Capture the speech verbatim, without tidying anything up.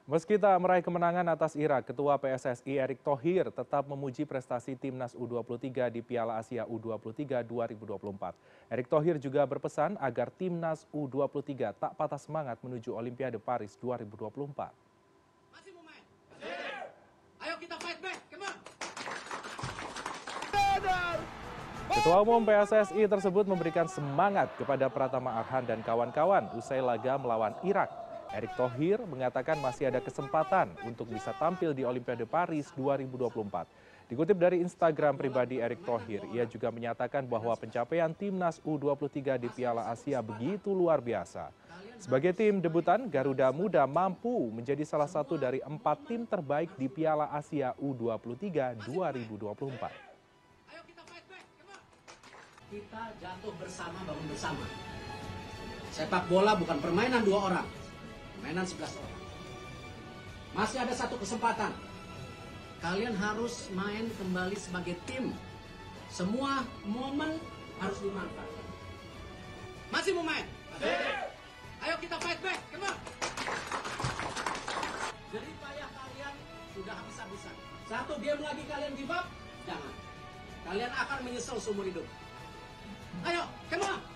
Meski tak meraih kemenangan atas Irak, Ketua P S S I Erick Thohir tetap memuji prestasi Timnas U dua puluh tiga di Piala Asia U dua puluh tiga dua ribu dua puluh empat. Erick Thohir juga berpesan agar Timnas U dua puluh tiga tak patah semangat menuju Olimpiade Paris dua ribu dua puluh empat. Masih mau main? Masih. Ayo kita fight back, come on. Ketua Umum P S S I tersebut memberikan semangat kepada Pratama Arhan dan kawan-kawan usai laga melawan Irak. Erick Thohir mengatakan masih ada kesempatan untuk bisa tampil di Olimpiade Paris dua ribu dua puluh empat. Dikutip dari Instagram pribadi Erick Thohir, ia juga menyatakan bahwa pencapaian Timnas U dua puluh tiga di Piala Asia begitu luar biasa. Sebagai tim debutan, Garuda Muda mampu menjadi salah satu dari empat tim terbaik di Piala Asia U dua puluh tiga dua ribu dua puluh empat. Ayo kita fight back, come on. Kita jatuh bersama, bangun bersama. Sepak bola bukan permainan dua orang. Mainan sebelas orang. Masih ada satu kesempatan. Kalian harus main kembali sebagai tim. Semua momen harus dimanfaatkan. Masih mau main? Masih. Ayo kita fight back, come on. Jerih payah kalian sudah habis-habisan. Satu game lagi kalian give up? Jangan. Kalian akan menyesal seumur hidup. Ayo, come on.